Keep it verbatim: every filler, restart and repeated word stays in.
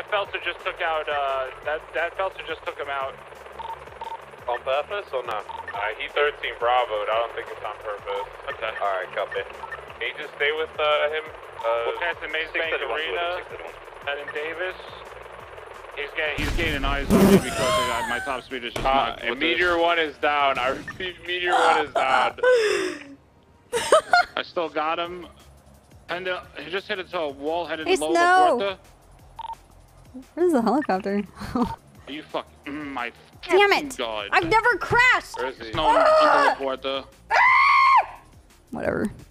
Felter just took out, uh, that, that Felter just took him out. On purpose or no? Uh, he thirteen Bravo. I don't think it's on purpose. Okay. Alright, copy. Can you just stay with uh, him? Uh, Look at the Maze Bank Arena. Heading Davis. He's getting, he's gaining eyes on me because I got my top speed is just uh, not. and Meteor one is down. I repeat, Meteor one is down. I still got him. And uh, he just hit it to a wall headed Hey, low Snow. Laporta. Where's the helicopter? Are you fucking mm, my Damn it! God. I've never crashed! Where is he? Snow under Laporta. Whatever.